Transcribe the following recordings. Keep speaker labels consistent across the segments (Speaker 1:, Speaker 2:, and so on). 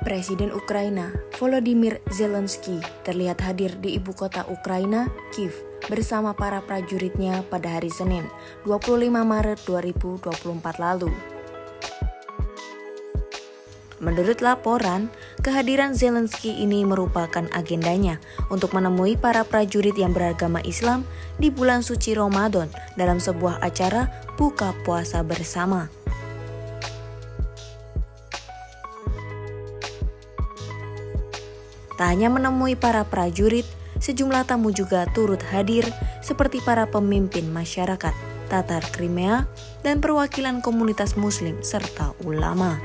Speaker 1: Presiden Ukraina Volodymyr Zelensky terlihat hadir di ibu kota Ukraina, Kiev, bersama para prajuritnya pada hari Senin, 25 Maret 2024 lalu. Menurut laporan, kehadiran Zelensky ini merupakan agendanya untuk menemui para prajurit yang beragama Islam di bulan suci Ramadan dalam sebuah acara buka puasa bersama. Tak hanya menemui para prajurit, sejumlah tamu juga turut hadir seperti para pemimpin masyarakat Tatar Crimea dan perwakilan komunitas Muslim serta ulama.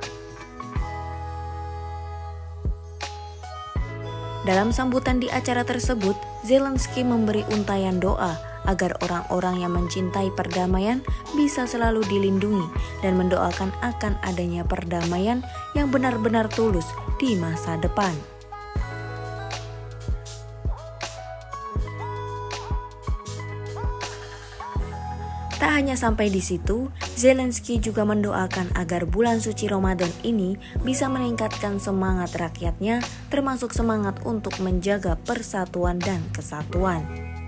Speaker 1: Dalam sambutan di acara tersebut, Zelensky memberi untayan doa agar orang-orang yang mencintai perdamaian bisa selalu dilindungi dan mendoakan akan adanya perdamaian yang benar-benar tulus di masa depan. Tak hanya sampai di situ, Zelensky juga mendoakan agar bulan suci Ramadan ini bisa meningkatkan semangat rakyatnya, termasuk semangat untuk menjaga persatuan dan kesatuan.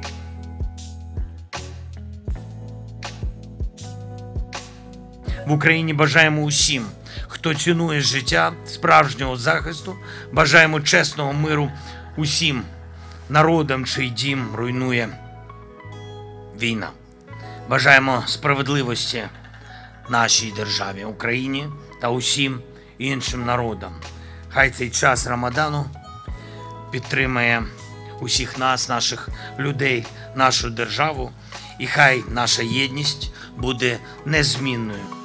Speaker 2: В Україні бажаємо усім, хто цінує життя, справжнього захисту, бажаємо чесного миру усім народам, чий дім руйнує війна. Бажаємо справедливості нашій державі, Україні та усім іншим народам. Хай цей час Рамадану підтримає усіх нас, наших людей, нашу державу, і хай наша єдність буде незмінною.